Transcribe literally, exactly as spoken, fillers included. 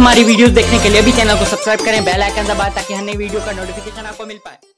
हमारी वीडियोस देखने के लिए अभी चैनल को सब्सक्राइब करें, बेल आइकन दबाएं ताकि हर नई वीडियो का नोटिफिकेशन आपको मिल पाए।